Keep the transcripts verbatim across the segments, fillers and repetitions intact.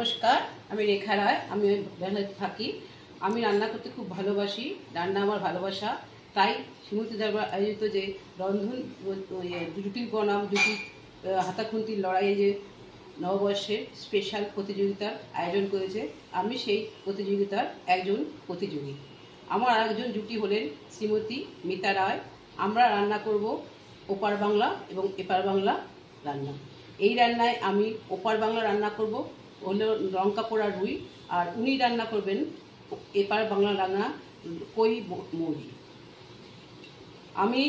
নমস্কার, আমি রেখা রায়। আমি বেঙ্গলে থাকি। আমি রান্না করতে খুব ভালোবাসি। রান্না আমার ভালোবাসা। তাই শ্রীমতী দরবার আয়োজিত যে রন্ধন জুটি বনাম জুটি হাতাখুন্তির লড়াইয়ে যে নববর্ষের স্পেশাল প্রতিযোগিতার আয়োজন করেছে, আমি সেই প্রতিযোগিতার একজন প্রতিযোগী। আমার আরেকজন জুটি হলেন শ্রীমতী মিতা রায়। আমরা রান্না করব ওপার বাংলা এবং এপার বাংলা রান্না। এই রান্নায় আমি ওপার বাংলা রান্না করব হলো লঙ্কা পোড়া রুই, আর উনি রান্না করবেন এপার বাংলা রান্না কই মুড়ি। আমি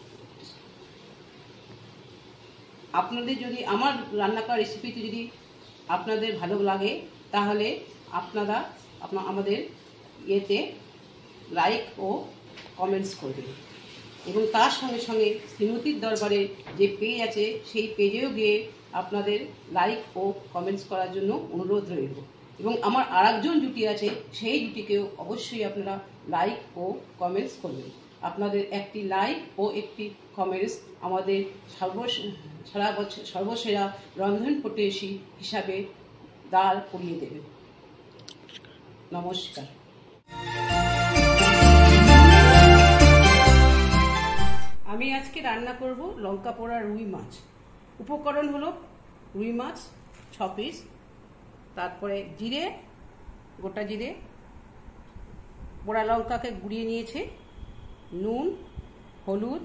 আপনাদের যদি আমার রান্না করা রেসিপিটি যদি আপনাদের ভালো লাগে, তাহলে আপনারা আপনার আমাদের ইয়েতে লাইক ও কমেন্টস করবেন, এবং তার সঙ্গে সঙ্গে শ্রীমতীর দরবারে যে পেজ আছে সেই পেজেও গিয়ে আপনাদের লাইক ও কমেন্টস করার জন্য অনুরোধ রইল। এবং আমার আরেকজন জুটি আছে, সেই জুটিকেও অবশ্যই আপনারা লাইক ও কমেন্টস করবেন। আপনাদের একটি লাইক ও একটি কমেন্টস আমাদের সর্ব সারা বছর সর্বসেরা রন্ধন পটেশী হিসাবে দাঁড় করিয়ে দেবে। নমস্কার। আমি আজকে রান্না করব লঙ্কা পোড়া রুই মাছ। উপকরণ হলো রুই মাছ ছ পিস, তারপরে জিরে, গোটা জিরে, পোড়া লঙ্কাকে গুঁড়িয়ে নিয়েছে, নুন, হলুদ,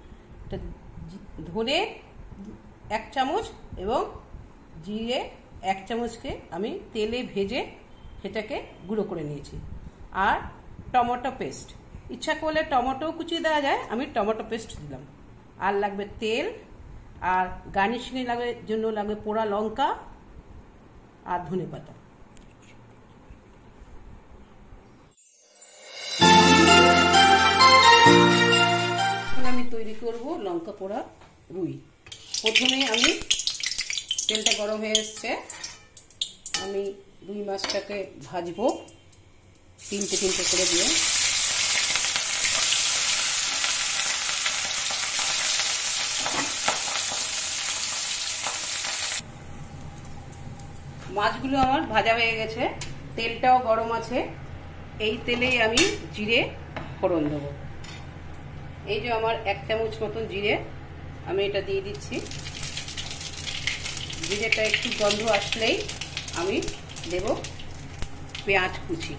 ধনে এক চামচ এবং জিরে এক চামচকে আমি তেলে ভেজে সেটাকে গুঁড়ো করে নিয়েছি, আর টমেটো পেস্ট। ইচ্ছা করলে টমেটো কুচিয়ে দেওয়া যায়, আমি টমেটো পেস্ট দিলাম। আর লাগবে তেল, আর গার্নিশিংয়ে লাগবে জন্য লাগবে পোড়া লঙ্কা আর ধনে পাতা। এখন আমি তৈরি করব লঙ্কা পোড়া রুই। প্রথমে আমি তেলটা গরম হয়ে এসছে, আমি রুই মাছটাকে ভাজবো তিনটে তিনটে করে দিয়ে। মাছগুলো আমার ভাজা হয়ে গেছে, তেলটাও গরম আছে। এই তেলেই আমি জিরে ফোড়ন দেবো। এই যে আমার এক চামচ মতন জিরে আমি এটা দিয়ে দিচ্ছি। জিরেটা একটু গন্ধ আসলেই আমি দেব পেঁয়াজ কুচি।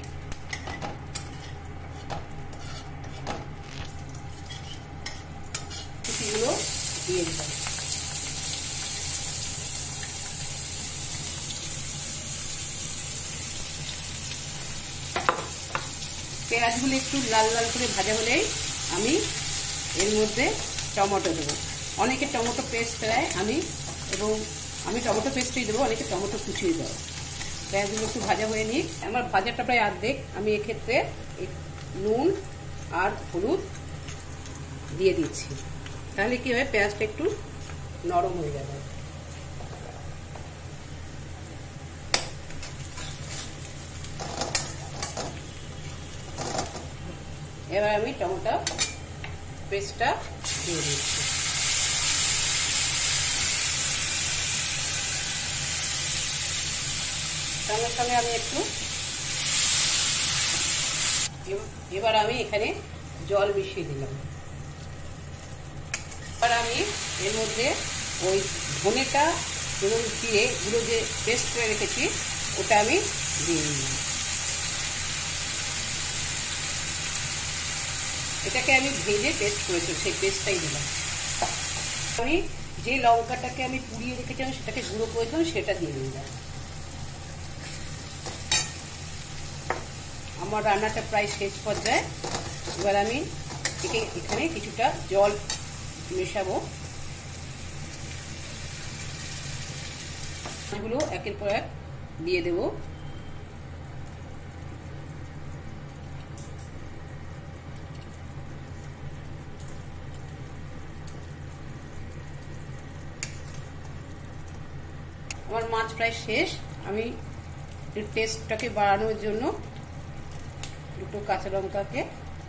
কুচিগুলো দিয়ে দিলাম। পেঁয়াজগুলো একটু লাল লাল করে ভাজা হলেই আমি এর মধ্যে টমেটো দেবো। অনেকে টমেটো পেস্ট দেয়, আমি এবং আমি টমেটো পেস্টই দেবো, অনেকে টমেটো কুচিয়ে দেবো। পেঁয়াজগুলো একটু ভাজা হয়ে নিই। আমার ভাজাটা প্রায় অর্ধেক। আমি এক্ষেত্রে নুন আর হলুদ দিয়ে দিচ্ছি, তাহলে কি হয় পেঁয়াজটা একটু নরম হয়ে যাবে। এবার আমি টমেটো পেস্টটা দিয়ে দিচ্ছি। সঙ্গে সঙ্গে আমি একটু এবার আমি এখানে জল মিশিয়ে দিলাম। এবার আমি এর মধ্যে ওই ধনেটা এবং জিরে গুলো যে পেস্ট করে রেখেছি ওটা আমি দিয়ে দিলাম। এটাকে আমি ভেজে পেস্ট করেছি, সেই পেস্টটাই দিলাম। আমি যে লঙ্কাটাকে আমি পুড়িয়ে রেখেছিলাম সেটাকে গুঁড়ো করেছিলাম সেটা দিয়ে দিলাম। আমার রান্নাটা প্রায় শেষ পর্যায়ে। এবার আমি এখানে কিছুটা জল মেশাবো। এগুলো একের পর এক দিয়ে দেবো। আমার মাছ প্রায় শেষ। আমি টেস্টটাকে বাড়ানোর জন্য দুটো কাঁচা লঙ্কাকে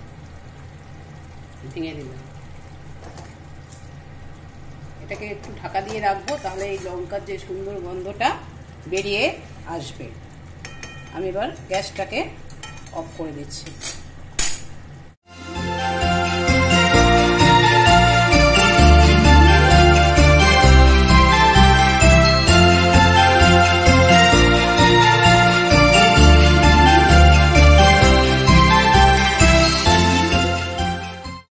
ভেঙে দিলাম। এটাকে একটু ঢাকা দিয়ে রাখবো, তাহলে এই লঙ্কার যে সুন্দর গন্ধটা বেরিয়ে আসবে। আমি এবার গ্যাসটাকে অফ করে দিচ্ছি।